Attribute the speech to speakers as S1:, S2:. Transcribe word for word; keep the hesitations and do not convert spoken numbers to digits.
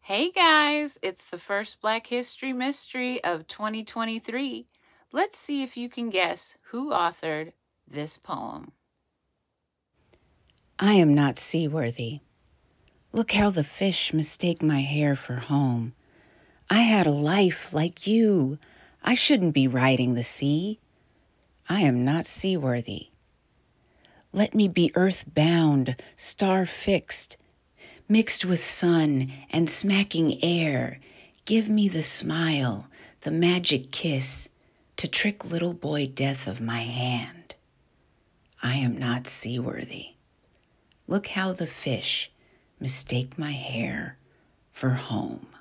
S1: Hey guys, it's the first Black History Mystery of twenty twenty-three. Let's see if you can guess who authored this poem.
S2: I am not seaworthy. Look how the fish mistake my hair for home. I had a life like you. I shouldn't be riding the sea. I am not seaworthy. Let me be earth-bound, star-fixed, mixed with sun and smacking air. Give me the smile, the magic kiss, to trick little boy death of my hand. I am not seaworthy. Look how the fish mistake my hair for home.